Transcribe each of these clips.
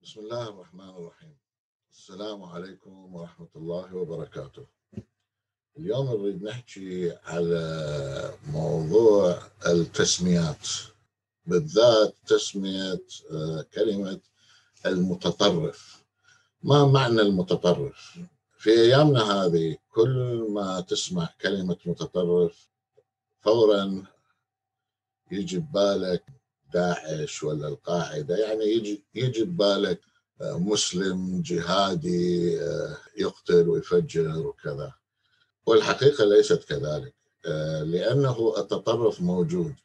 بسم الله الرحمن الرحيم. السلام عليكم ورحمة الله وبركاته. اليوم نريد نحكي على موضوع التسميات، بالذات تسمية كلمة المتطرف. ما معنى المتطرف؟ في أيامنا هذه كل ما تسمع كلمة متطرف فورا يجي ببالك داعش ولا القاعدة، يعني يجي ببالك مسلم جهادي يقتل ويفجر وكذا، والحقيقة ليست كذلك. لأنه التطرف موجود،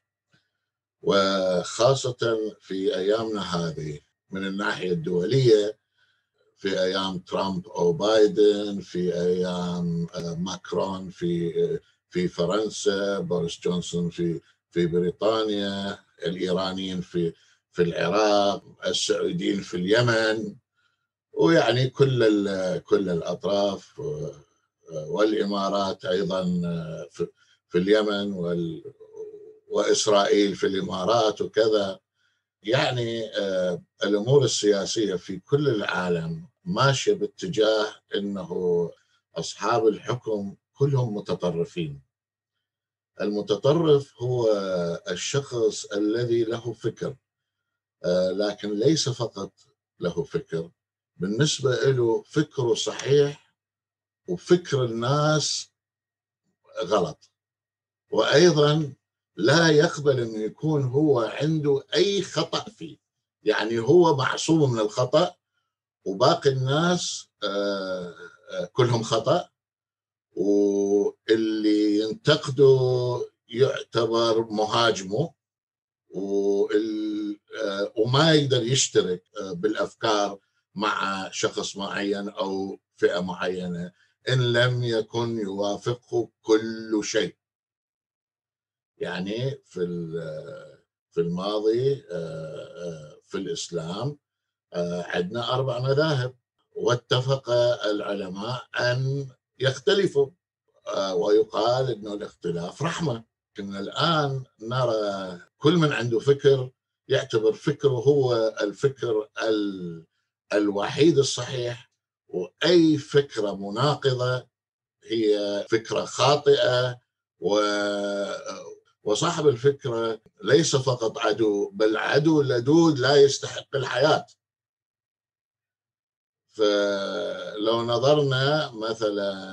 وخاصة في أيامنا هذه من الناحية الدولية، في أيام ترامب أو بايدن، في أيام ماكرون في فرنسا، بوريس جونسون في بريطانيا، الإيرانيين في العراق، السعوديين في اليمن، ويعني كل الأطراف، والإمارات أيضا في اليمن، وإسرائيل في الإمارات وكذا. يعني الأمور السياسية في كل العالم ماشية باتجاه أنه أصحاب الحكم كلهم متطرفين. المتطرف هو الشخص الذي له فكر، لكن ليس فقط له فكر، بالنسبة له فكره صحيح وفكر الناس غلط، وأيضا لا يقبل أن يكون هو عنده أي خطأ فيه. يعني هو معصوم من الخطأ، وباقي الناس كلهم خطأ، واللي ينتقده يعتبر مهاجمه، وما يقدر يشترك بالأفكار مع شخص معين أو فئة معينة إن لم يكن يوافقه كل شيء. يعني في الماضي في الإسلام عندنا 4 مذاهب، واتفق العلماء أن يختلفوا، ويقال أنه الاختلاف رحمة. لكن الآن نرى كل من عنده فكر يعتبر فكره هو الفكر الوحيد الصحيح، وأي فكرة مناقضة هي فكرة خاطئة، وصاحب الفكرة ليس فقط عدو، بل عدو لدود لا يستحق الحياة. فلو نظرنا مثلا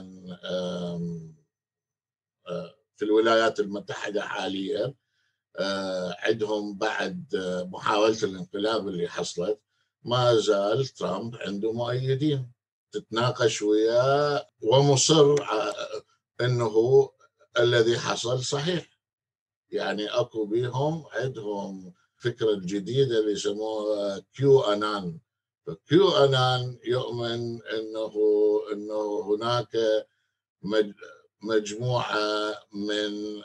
في الولايات المتحدة حاليا، عندهم بعد محاولة الانقلاب اللي حصلت ما زال ترامب عنده مؤيدين، تتناقش وياه ومصر انه الذي حصل صحيح. يعني اكو بيهم عندهم فكرة الجديدة اللي يسموها كيو انان. كيو انان يؤمن انه هناك مجموعة من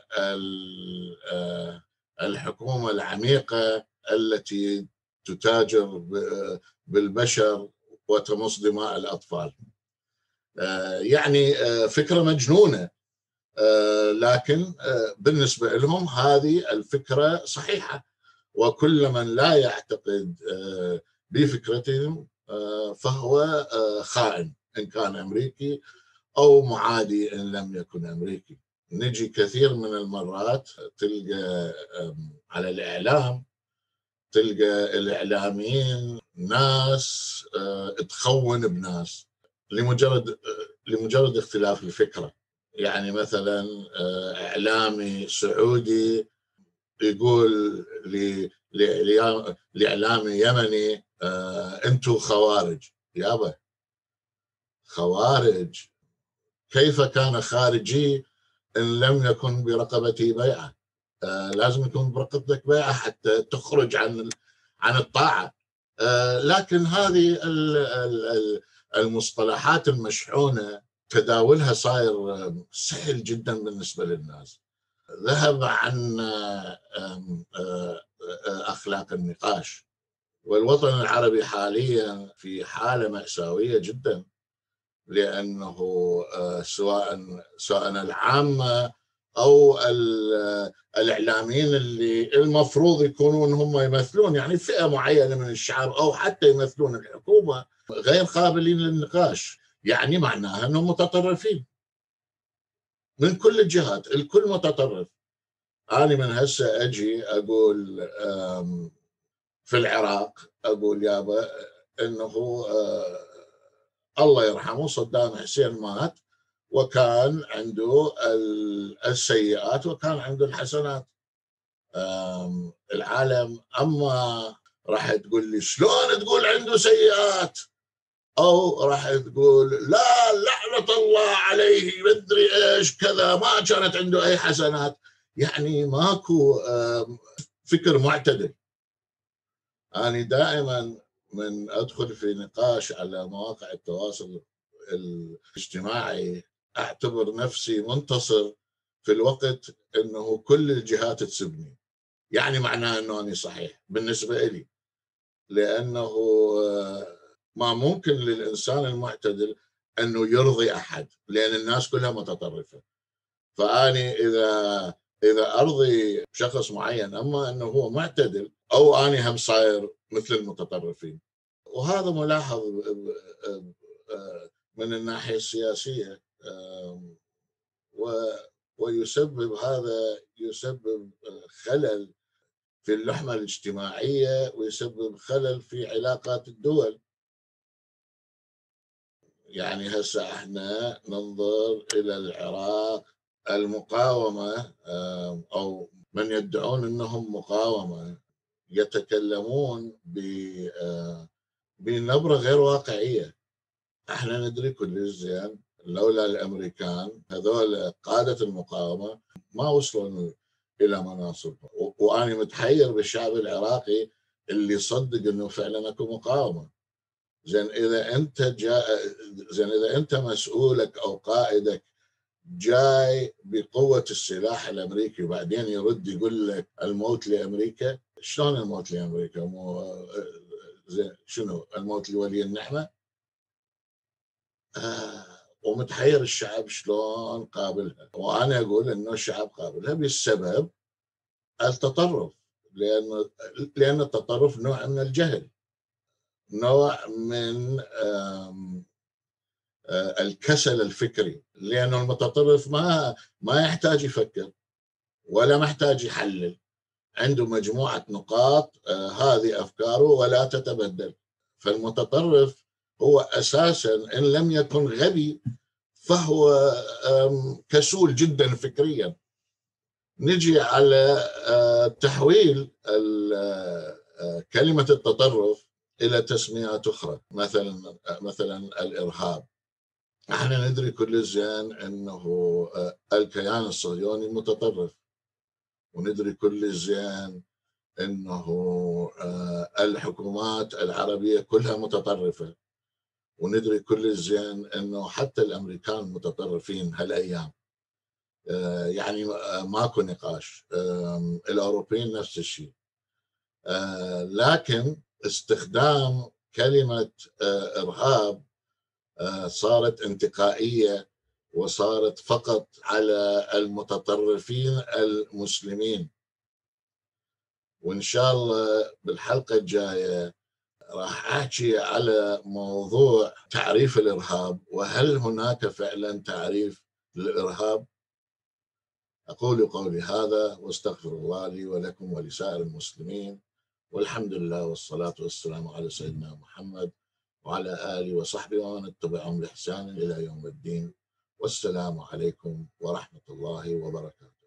الحكومة العميقة التي تتاجر بالبشر وتمص دماء الأطفال. يعني فكرة مجنونة، لكن بالنسبة لهم هذه الفكرة صحيحة، وكل من لا يعتقد بفكرتهم فهو خائن، إن كان أمريكي أو معادي إن لم يكن أمريكي. نجي كثير من المرات تلقى على الإعلام، تلقى الإعلاميين ناس تخون بناس لمجرد اختلاف الفكرة. يعني مثلا إعلامي سعودي يقول لإعلامي يمني أنتم خوارج. يابا، خوارج؟ كيف كان خارجي إن لم يكن برقبته بيعة؟ لازم يكون برقبتك بيعة حتى تخرج عن الطاعة. لكن هذه المصطلحات المشحونة تداولها صاير سهل جدا بالنسبة للناس، ذهب عن أخلاق النقاش. والوطن العربي حاليا في حالة مأساوية جدا، لأنه سواء العامة أو الإعلاميين اللي المفروض يكونون هم يمثلون يعني فئة معينة من الشعب أو حتى يمثلون الحكومة غير قابلين للنقاش، يعني معناها أنهم متطرفين من كل الجهات، الكل متطرف. أنا من هسه أجي أقول في العراق أقول يابا أنه الله يرحمه صدام حسين مات وكان عنده السيئات وكان عنده الحسنات. العالم أما راح تقول لي شلون تقول عنده سيئات، أو راح تقول لا لعنة الله عليه مدري إيش كذا ما كانت عنده أي حسنات، يعني ماكو فكر معتدل. أنا دائما من أدخل في نقاش على مواقع التواصل الاجتماعي أعتبر نفسي منتصر في الوقت أنه كل الجهات تسبني، يعني معناه أنه أنا صحيح بالنسبة إلي، لأنه ما ممكن للإنسان المعتدل أنه يرضي أحد لأن الناس كلها متطرفة. فأني إذا أرضي شخص معين أما أنه هو معتدل أو أنا هم صاير مثل المتطرفين. وهذا ملاحظ من الناحية السياسية، ويسبب هذا يسبب خلل في اللحمة الاجتماعية ويسبب خلل في علاقات الدول. يعني هسه احنا ننظر إلى العراق، المقاومة أو من يدعون أنهم مقاومة يتكلمون بنبرة غير واقعية. احنا ندري كل زين لولا الأمريكان هذول قادة المقاومة ما وصلوا إلى مناصب. وأنا متحير بالشعب العراقي اللي صدق أنه فعلا أكو مقاومة. زين إذا أنت مسؤولك أو قائدك جاي بقوة السلاح الأمريكي وبعدين يرد يقول لك الموت لأمريكا، شلون الموت لأمريكا؟ شنو الموت لولي النعمة؟ ومتحير الشعب شلون قابلها. وأنا أقول إنه الشعب قابلها بسبب التطرف، لأن التطرف نوع من الجهل، نوع من الكسل الفكري، لأنه المتطرف ما يحتاج يفكر ولا محتاج يحلل، عنده مجموعة نقاط هذه أفكاره ولا تتبدل. فالمتطرف هو أساسا إن لم يكن غبي فهو كسول جدا فكريا. نجي على تحويل كلمة التطرف إلى تسميات أخرى، مثلا الإرهاب. احنا ندري كل زين أنه الكيان الصهيوني متطرف، وندري كل زين أنه الحكومات العربية كلها متطرفة، وندري كل زين أنه حتى الأمريكان متطرفين هالأيام. يعني ماكو نقاش. الأوروبيين نفس الشيء. لكن استخدام كلمة إرهاب صارت انتقائية وصارت فقط على المتطرفين المسلمين. وإن شاء الله بالحلقة الجاية راح أحكي على موضوع تعريف الإرهاب، وهل هناك فعلا تعريف للإرهاب. أقول قولي هذا واستغفر الله لي ولكم ولسائر المسلمين، والحمد لله والصلاة والسلام على سيدنا محمد وعلى آله وصحبه ومن اتبعهم بإحسان إلى يوم الدين. والسلام عليكم ورحمة الله وبركاته.